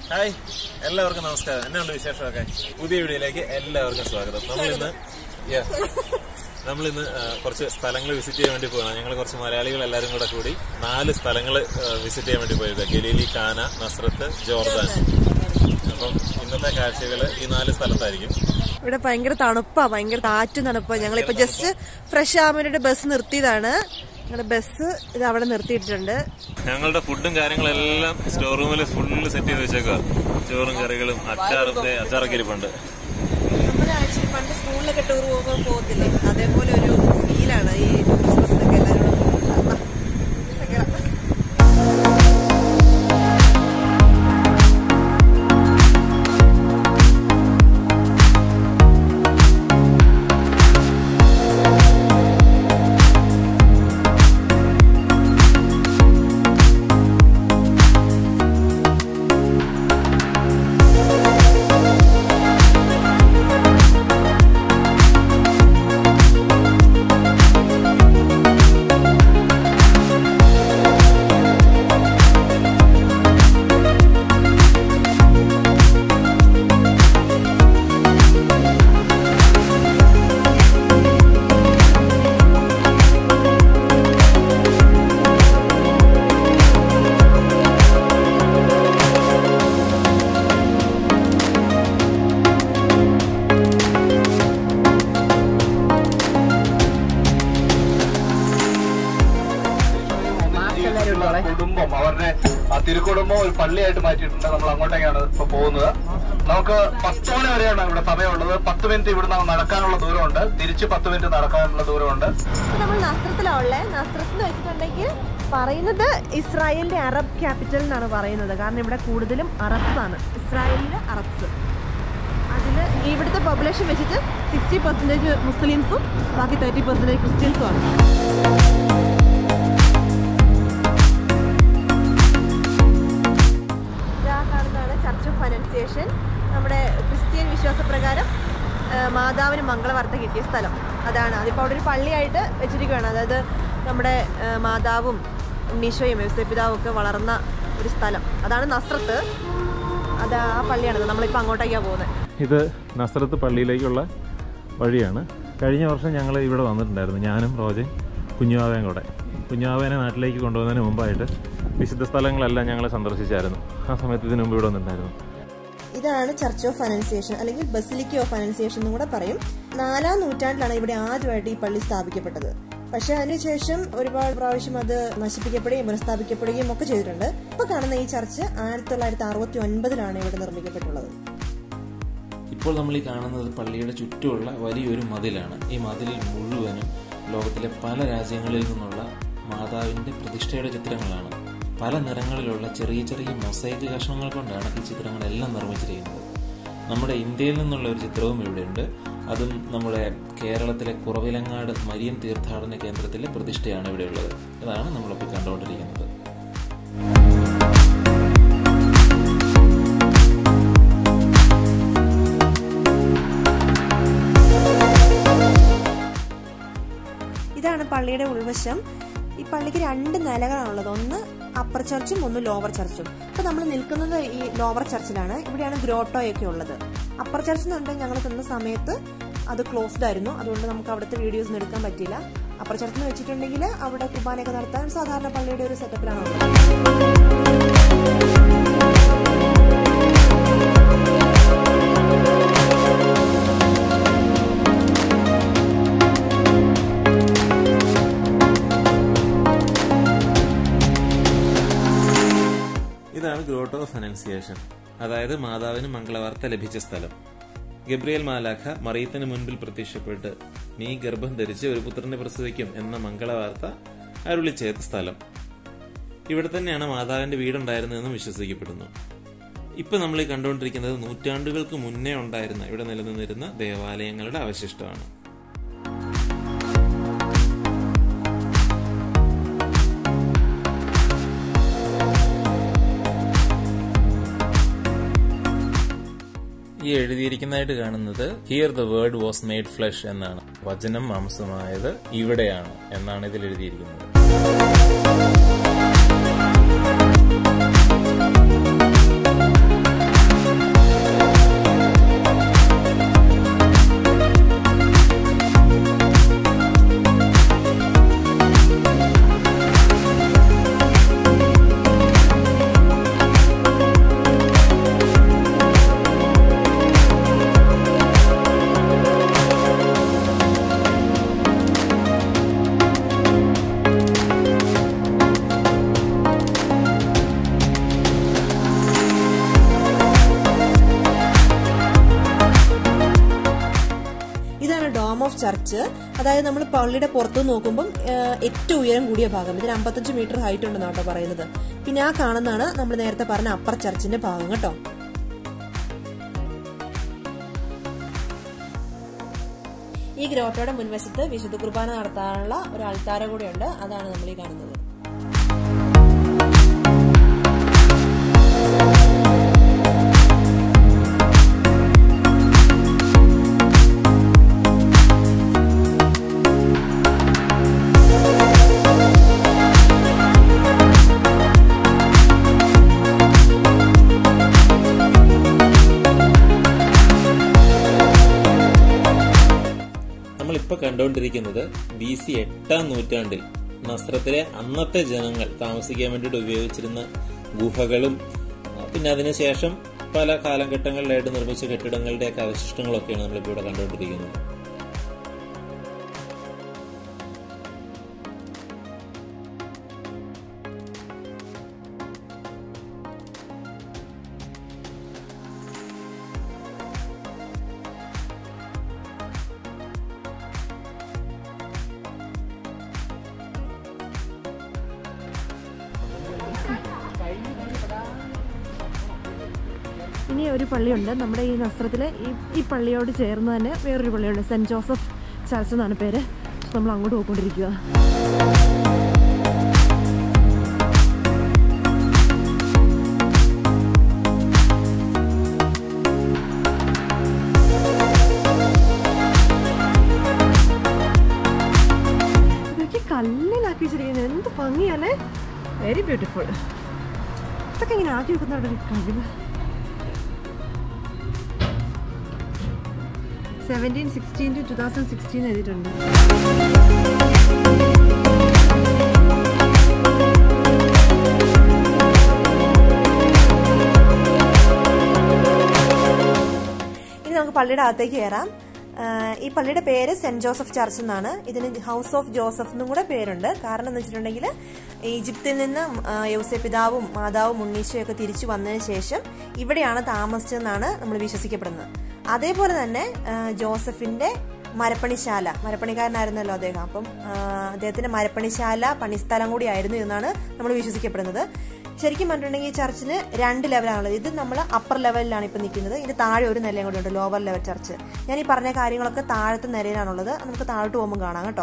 Hi, എല്ലാവർക്കും നമസ്കാരം. എന്നാണ് വിശേഷമൊക്കെ? പുതിയ വീഡിയോയിലേക്ക് എല്ലാവർക്കും സ്വാഗതം. നമ്മളിന്ന് കുറച്ച് സ്ഥലങ്ങൾ വിസിറ്റ് ചെയ്യാൻ വേണ്ടി പോകണം. ഞങ്ങൾ കുറച്ച് മലയാളികൾ എല്ലാവരും കൂടി 4 സ്ഥലങ്ങൾ വിസിറ്റ് ചെയ്യാൻ വേണ്ടി പോയത്. ഗലീലി, കാന, നസ്രത്ത്, ജോർദാൻ. അപ്പം ഇന്നത്തെ കാഴ്ചകൾ ഈ 4 സ്ഥലത്തായിരിക്കും. ഇവിടെ ഭയങ്കര തണുപ്പാ, ഭയങ്കര കാറ്റും തണുപ്പാ. ഞങ്ങളിപ്പോ ജസ്റ്റ് ഫ്രഷ് ആവാൻ വേണ്ടിട്ട് ബസ് നിർത്തിയതാണ്. ഞങ്ങളുടെ ബസ് ഇത് അവിടെ നിർത്തിയിട്ടുണ്ട്. ഞങ്ങളുടെ ഫുഡും കാര്യങ്ങളെല്ലാം സ്റ്റോർ റൂമിൽ ഫുള്ള് സെറ്റ് ചെയ്ത് വെച്ചേക്കുക. ചോറും കറികളും അച്ചാറൊക്കെ ഇരിപ്പുണ്ട്. നമ്മുടെ ആഴ്ചയിൽ പണ്ട് സ്കൂളിലൊക്കെ ടൂർ പോകുമ്പോൾ പോകത്തില്ലേ, അതേപോലെ ഒരു ഫീലാണ് ഈ ടൂറിസ്റ്റ് ബസ്സിലൊക്കെ എല്ലാവരും. കുടുംബം അവരുടെ തിരുക്കുടുംബം ഒരു പള്ളിയായിട്ട് മാറ്റിയിട്ടുണ്ട്. നമ്മൾ അങ്ങോട്ടേക്കാണ് ഇപ്പൊ പോകുന്നത്. നമുക്ക് 10 മണി വരെയാണ് ഇവിടെ സമയമുള്ളത്. 10 മിനിറ്റ് ഇവിടുന്ന് നടക്കാനുള്ള ദൂരമുണ്ട്, തിരിച്ച് 10 മിനിറ്റ് നടക്കാനുള്ള ദൂരമുണ്ട്. നമ്മൾ നസ്രത്തിലാവുള്ളേ. നസ്രത്ത് എന്ന് വെച്ചിട്ടുണ്ടെങ്കിൽ പറയുന്നത് ഇസ്രായേലിന്റെ അറബ് ക്യാപിറ്റൽ എന്നാണ് പറയുന്നത്. കാരണം ഇവിടെ കൂടുതലും അറബ്സാണ്, ഇസ്രായേലിലെ അറബ്സ്. അതില് ഇവിടുത്തെ പോപ്പുലേഷൻ വെച്ചിട്ട് 60% മുസ്ലിംസും ബാക്കി 30% ക്രിസ്ത്യൻസും ആണ്. നമ്മുടെ ക്രിസ്ത്യൻ വിശ്വാസപ്രകാരം മാതാവിന് മംഗളവാർത്ത കിട്ടിയ സ്ഥലം അതാണ്. അതിപ്പോൾ അവിടെ ഒരു പള്ളിയായിട്ട് വെച്ചിരിക്കുകയാണ്. അതായത് നമ്മുടെ മാതാവും ഉണ്ണീശോയും യോസേപ്പിതാവും ഒക്കെ വളർന്ന ഒരു സ്ഥലം, അതാണ് നസ്രത്ത്. അത് ആ പള്ളിയാണ്. നമ്മളിപ്പോൾ അങ്ങോട്ടേക്കാണ് പോകുന്നത്. ഇത് നസ്രത്ത് പള്ളിയിലേക്കുള്ള വഴിയാണ്. കഴിഞ്ഞ വർഷം ഞങ്ങൾ ഇവിടെ വന്നിട്ടുണ്ടായിരുന്നു, ഞാനും റോജയും കുഞ്ഞുവാവയും കൂടെ. കുഞ്ഞുവാവേനെ നാട്ടിലേക്ക് കൊണ്ടുപോകുന്നതിന് മുമ്പായിട്ട് വിശുദ്ധ സ്ഥലങ്ങളെല്ലാം ഞങ്ങൾ സന്ദർശിച്ചായിരുന്നു. ആ സമയത്ത് ഇതിനു മുമ്പ് ഇവിടെ വന്നിട്ടുണ്ടായിരുന്നു. ഇതാണ് ചർച്ച് ഓഫ് അനൻസിയേഷൻ, അല്ലെങ്കിൽ ബസിലിക്ക ഓഫ് അനൻസിയേഷൻ എന്നും കൂടെ പറയും. 4-ാം നൂറ്റാണ്ടിലാണ് ഇവിടെ ആദ്യമായിട്ട് ഈ പള്ളി സ്ഥാപിക്കപ്പെട്ടത്. പക്ഷെ അതിനുശേഷം ഒരുപാട് പ്രാവശ്യം അത് നശിപ്പിക്കപ്പെടുകയും പുനഃസ്ഥാപിക്കപ്പെടുകയും ഒക്കെ ചെയ്തിട്ടുണ്ട്. ഇപ്പൊ കാണുന്ന ഈ ചർച്ച് 1969-ലാണ് ഇവിടെ നിർമ്മിക്കപ്പെട്ടുള്ളത്. ഇപ്പോൾ നമ്മൾ ഈ കാണുന്നത് പള്ളിയുടെ ചുറ്റുമുള്ള വലിയൊരു മതിലാണ്. ഈ മതിലിൽ മുഴുവനും ലോകത്തിലെ പല രാജ്യങ്ങളിൽ നിന്നുള്ള മാതാവിന്റെ പ്രതിഷ്ഠയുടെ ചിത്രങ്ങളാണ്. പല നിറങ്ങളിലുള്ള ചെറിയ ചെറിയ മൊസൈക്ക് കഷ്ണങ്ങൾ കൊണ്ടാണ് ഈ ചിത്രങ്ങളെല്ലാം നിർമ്മിച്ചിരിക്കുന്നത്. നമ്മുടെ ഇന്ത്യയിൽ നിന്നുള്ള ഒരു ചിത്രവും ഇവിടെയുണ്ട്. അതും നമ്മുടെ കേരളത്തിലെ കുറവിലങ്ങാട് മരിയൻ തീർത്ഥാടന കേന്ദ്രത്തിലെ പ്രതിഷ്ഠയാണ് ഇവിടെയുള്ളത്. അതാണ് നമ്മളിപ്പോൾ കണ്ടുകൊണ്ടിരിക്കുന്നത്. ഇതാണ് പള്ളിയുടെ ഉൾവശം. ഈ പള്ളിക്ക് 2 നിലകളാണുള്ളത്. ഒന്ന് അപ്പർ ചർച്ചും ഒന്ന് ലോവർ ചർച്ചും. ഇപ്പൊ നമ്മൾ നിൽക്കുന്നത് ഈ ലോവർ ചർച്ചിലാണ്. ഇവിടെയാണ് ഗ്രോട്ടോയൊക്കെ ഉള്ളത്. അപ്പർ ചർച്ച് എന്നുണ്ടെങ്കിൽ ഞങ്ങൾ ചെന്ന സമയത്ത് അത് ക്ലോസ്ഡ് ആയിരുന്നു, അതുകൊണ്ട് നമുക്ക് അവിടുത്തെ വീഡിയോസ് എടുക്കാൻ പറ്റില്ല. അപ്പർ ചർച്ച് എന്ന് വെച്ചിട്ടുണ്ടെങ്കിൽ അവിടെ കുർബാനയൊക്കെ നടത്താൻ സാധാരണ പള്ളിയുടെ ഒരു സെറ്റപ്പിലാണ് ഉള്ളത്. ഇതാണ് ഗ്രോട്ട് ഓഫ് അനൻസിയേഷൻ, അതായത് മാതാവിന് മംഗളവാർത്ത ലഭിച്ച സ്ഥലം. ഗബ്രിയേൽ മാലാഖ മറിയത്തിന് മുൻപിൽ പ്രത്യക്ഷപ്പെട്ട് നീ ഗർഭം ധരിച്ച് ഒരു പുത്രനെ പ്രസവിക്കും എന്ന മംഗളവാർത്ത അരുളി ചെയ്ത സ്ഥലം. ഇവിടെ തന്നെയാണ് മാതാവിന്റെ വീടുണ്ടായിരുന്നതെന്നും വിശ്വസിക്കപ്പെടുന്നു. ഇപ്പൊ നമ്മൾ ഈ കണ്ടുകൊണ്ടിരിക്കുന്നത് നൂറ്റാണ്ടുകൾക്ക് മുന്നേ ഉണ്ടായിരുന്ന ഇവിടെ നിലനിന്നിരുന്ന ദേവാലയങ്ങളുടെ അവശിഷ്ടമാണ്. ഈ എഴുതിയിരിക്കുന്നതായിട്ട് കാണുന്നത് here the word was made flesh എന്നാണ്. വചനം മാംസമായത് ഇവിടെയാണ് എന്നാണ് ഇതിൽ എഴുതിയിരിക്കുന്നത്. ഓഫ് ചർച്ച്, അതായത് നമ്മൾ പള്ളിയുടെ പുറത്ത് നോക്കുമ്പോൾ ഏറ്റവും ഉയരം കൂടിയ ഭാഗം. ഇതിന് 55 മീറ്റർ ഹൈറ്റ് ഉണ്ടെന്നാണ് കേട്ടോ പറയുന്നത്. പിന്നെ ആ കാണുന്നതാണ് നമ്മൾ നേരത്തെ പറഞ്ഞ അപ്പർ ചർച്ചിന്റെ ഭാഗം കേട്ടോ. ഈ ഗ്രോട്ടോയുടെ മുൻവശത്ത് വിശുദ്ധ കുർബാന നടത്താനുള്ള ഒരു അൾത്താര കൂടെയുണ്ട്. അതാണ് നമ്മൾ ഈ കാണുന്നത്. നമ്മളിപ്പോൾ കണ്ടുകൊണ്ടിരിക്കുന്നത് BC 8-ാം നൂറ്റാണ്ടിൽ നസ്രത്തിലെ അന്നത്തെ ജനങ്ങൾ താമസിക്കാൻ വേണ്ടിയിട്ട് ഉപയോഗിച്ചിരുന്ന ഗുഹകളും പിന്നെ അതിനുശേഷം പല കാലഘട്ടങ്ങളിലായിട്ട് നിർമ്മിച്ച കെട്ടിടങ്ങളുടെയൊക്കെ അവശിഷ്ടങ്ങളൊക്കെയാണ് നമ്മളിപ്പോൾ ഇവിടെ കണ്ടുകൊണ്ടിരിക്കുന്നത്. ഇനി ഒരു പള്ളിയുണ്ട് നമ്മുടെ ഈ നസ്രത്തിലെ ഈ പള്ളിയോട് ചേർന്ന് തന്നെ വേറൊരു പള്ളിയുണ്ട്. സെന്റ് ജോസഫ് ചർച്ച് എന്നാണ് പേര്. നമ്മൾ അങ്ങോട്ട് പോയിക്കൊണ്ടിരിക്കുക. ഇതൊക്കെ കല്ലിലാക്കി വെച്ചിരിക്കുന്നത് എന്ത് ഭംഗിയല്ലേ. Very beautiful. ഇതൊക്കെ ഇങ്ങനെ ആക്കി വെക്കുന്നവരുടെ കഴിവ്. 1716 to 2016 എഴുതിയിട്ടുണ്ട്. ഇനി നമുക്ക് പള്ളിയുടെ അകത്തേക്ക് കയറാം. ഈ പള്ളിയുടെ പേര് സെന്റ് ജോസഫ് ചർച്ച് എന്നാണ്. ഇതിന് ഹൗസ് ഓഫ് ജോസഫ് എന്നും കൂടെ പേരുണ്ട്. കാരണം എന്ന് വെച്ചിട്ടുണ്ടെങ്കിൽ ഈജിപ്തിൽ നിന്ന് യൗസേപ്പ് പിതാവും മാതാവും ഉണ്ണീശോയൊക്കെ തിരിച്ചു വന്നതിന് ശേഷം ഇവിടെയാണ് താമസിച്ചതെന്നാണ് നമ്മൾ വിശ്വസിക്കപ്പെടുന്നത്. അതേപോലെ തന്നെ ജോസഫിന്റെ മരപ്പണിക്കാരനായിരുന്നല്ലോ അദ്ദേഹം. അപ്പം അദ്ദേഹത്തിന്റെ മരപ്പണിശാല പണിസ്ഥലം കൂടി ആയിരുന്നു എന്നാണ് നമ്മൾ വിശ്വസിക്കപ്പെടുന്നത്. ശരിക്കും പറഞ്ഞിട്ടുണ്ടെങ്കിൽ ഈ ചർച്ചിന് 2 ലെവലാണുള്ളത്. ഇത് നമ്മൾ അപ്പർ ലെവലിലാണ് ഇപ്പം നിൽക്കുന്നത്. ഇതിന് താഴെ ഒരു നിലയും കൂടി ഉണ്ട്, ലോവർ ലെവൽ ചർച്ച്. ഞാൻ ഈ പറഞ്ഞ കാര്യങ്ങളൊക്കെ താഴത്തെ നിലയിലാണുള്ളത്. നമുക്ക് താഴോട്ട് പോകുമ്പോൾ കാണാം കേട്ടോ.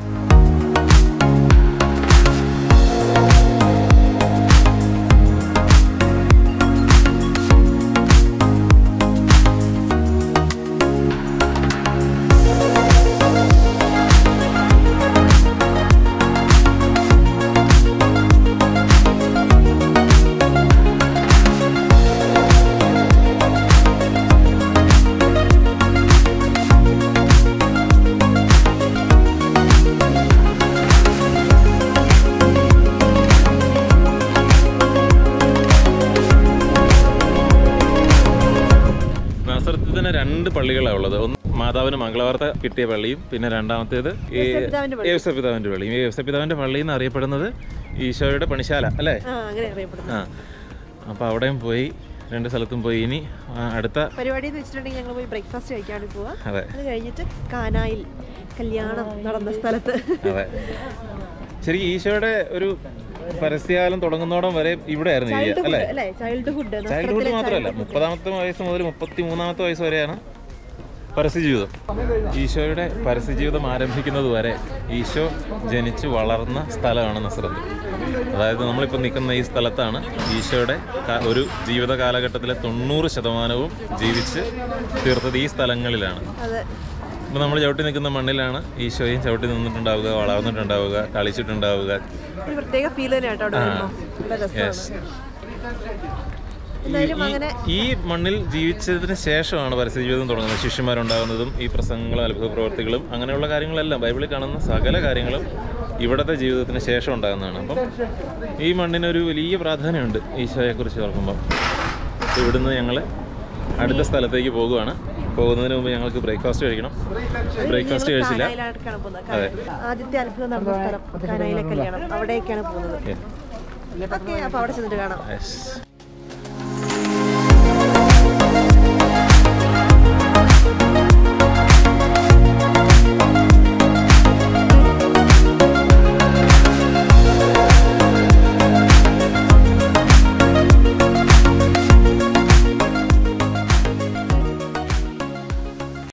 തന്നെ 2 പള്ളികളാണ് ഉള്ളത്. ഒന്ന് മാതാവിന് മംഗളവാർത്ത കിട്ടിയ പള്ളിയും പിന്നെ രണ്ടാമത്തേത് യേശുപിതാവിന്റെ പള്ളിയും. ഈ യേശുപിതാവിന്റെ പള്ളി എന്ന് അറിയപ്പെടുന്നത് ഈശോയുടെ പണിശാല അല്ലേ? ആ, അപ്പൊ അവിടെയും പോയി 2 സ്ഥലത്തും പോയി. ഇനി അടുത്ത പരിപാടി എന്ന് വെച്ചിട്ടുണ്ടെങ്കിൽ ഞങ്ങൾ പോയി ബ്രേക്ക്ഫാസ്റ്റ് കഴിക്കാണ്ട് പോവാ. അത് കഴിഞ്ഞിട്ട് കാനായിൽ കല്യാണം നടന്ന സ്ഥലത്ത്. അതെ, ശരി. ഈശോയുടെ ഒരു പരസ്യകാലം തുടങ്ങുന്നോടം വരെ ഇവിടെ ആയിരുന്നു അല്ലേ? ചൈൽഡ്ഹുഡ് മാത്രമല്ല, 30ാമത്തെ വയസ്സ് മുതൽ 33ാമത്തെ വയസ്സ് വരെയാണ് പരസ്യജീവിതം. ഈശോയുടെ പരസ്യജീവിതം ആരംഭിക്കുന്നത് വരെ ഈശോ ജനിച്ചു വളർന്ന സ്ഥലമാണ് നസ്രത്ത്. അതായത് നമ്മളിപ്പോൾ നിൽക്കുന്ന ഈ സ്ഥലത്താണ് ഈശോയുടെ ഒരു ജീവിത കാലഘട്ടത്തിലെ 90% ജീവിച്ച് തീർത്തത് ഈ സ്ഥലങ്ങളിലാണ്. അപ്പോൾ നമ്മൾ ചവിട്ടി നിൽക്കുന്ന മണ്ണിലാണ് ഈശോയും ചവിട്ടി നിന്നിട്ടുണ്ടാവുക, വളർന്നിട്ടുണ്ടാവുക, കളിച്ചിട്ടുണ്ടാവുക. ഈ മണ്ണിൽ ജീവിച്ചതിന് ശേഷമാണ് പരസ്യജീവിതം തുടങ്ങുന്നത്. ശിഷ്യന്മാരുണ്ടാകുന്നതും ഈ പ്രസംഗങ്ങളും അത്ഭുത പ്രവർത്തികളും അങ്ങനെയുള്ള കാര്യങ്ങളെല്ലാം ബൈബിളിൽ കാണുന്ന സകല കാര്യങ്ങളും ഇവിടുത്തെ ജീവിതത്തിന് ശേഷം ഉണ്ടാകുന്നതാണ്. അപ്പം ഈ മണ്ണിനൊരു വലിയ പ്രാധാന്യമുണ്ട് ഈശോയെക്കുറിച്ച് ഓർക്കുമ്പോൾ. ഇവിടുന്ന് ഞങ്ങൾ അടുത്ത സ്ഥലത്തേക്ക് പോകുകയാണ്. പോകുന്നതിന് മുമ്പ് ഞങ്ങൾക്ക് ബ്രേക്ക്ഫാസ്റ്റ് കഴിക്കണം. ബ്രേക്ക്ഫാസ്റ്റ് കഴിച്ചില്ല. അതെ, ആദ്യത്തെ അത്ഭുതം നടന്ന സ്ഥലം കാനായിലെ കല്യാണം, അവിടേക്കാണ് പോകുന്നത്. അപ്പോൾ അവിടെ ചെന്നിട്ട് കാണാം.